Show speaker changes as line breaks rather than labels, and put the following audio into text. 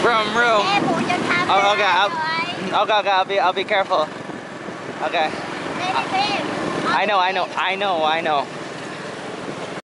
Room, room.
Em phụ cho tham
Oh, okay,
rồi.
okay, I'll be careful. Okay.
Đây, đây, đây.
I know.